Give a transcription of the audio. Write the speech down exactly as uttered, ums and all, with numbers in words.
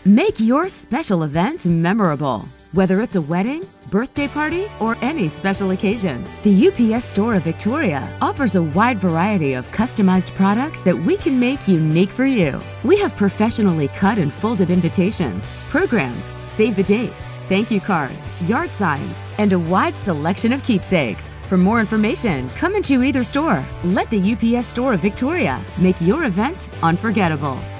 Make your special event memorable. Whether it's a wedding, birthday party, or any special occasion, the U P S Store of Victoria offers a wide variety of customized products that we can make unique for you. We have professionally cut and folded invitations, programs, save the dates, thank you cards, yard signs, and a wide selection of keepsakes. For more information, come into either store. Let the U P S Store of Victoria make your event unforgettable.